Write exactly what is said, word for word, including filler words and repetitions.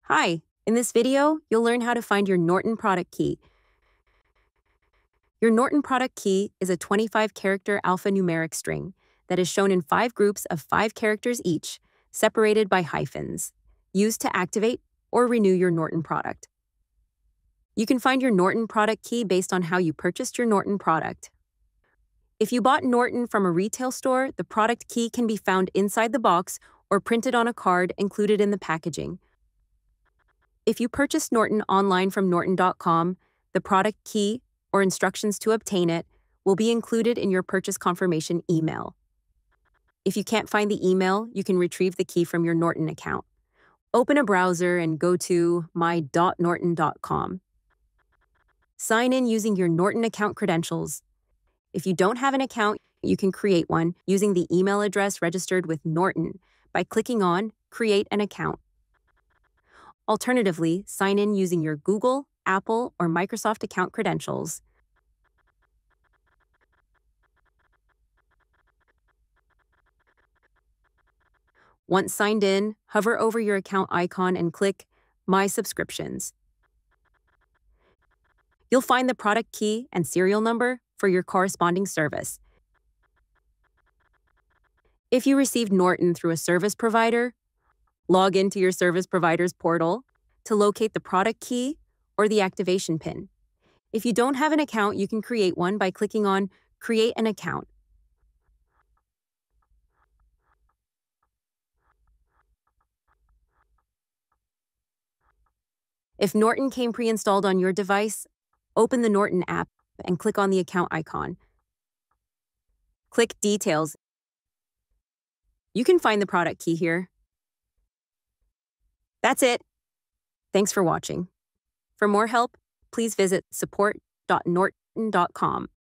Hi, in this video, you'll learn how to find your Norton product key. Your Norton product key is a twenty-five character alphanumeric string that is shown in five groups of five characters each, separated by hyphens, used to activate or renew your Norton product. You can find your Norton product key based on how you purchased your Norton product. If you bought Norton from a retail store, the product key can be found inside the box or printed on a card included in the packaging. If you purchased Norton online from norton dot com, the product key or instructions to obtain it will be included in your purchase confirmation email. If you can't find the email, you can retrieve the key from your Norton account. Open a browser and go to my dot norton dot com. Sign in using your Norton account credentials. If you don't have an account, you can create one using the email address registered with Norton by clicking on Create an Account. Alternatively, sign in using your Google, Apple, or Microsoft account credentials. Once signed in, hover over your account icon and click My Subscriptions. You'll find the product key and serial number for your corresponding service. If you received Norton through a service provider, log into your service provider's portal to locate the product key or the activation pin. If you don't have an account, you can create one by clicking on Create an Account. If Norton came pre-installed on your device, open the Norton app and click on the account icon. Click Details. You can find the product key here. That's it. Thanks for watching. For more help, please visit support dot norton dot com.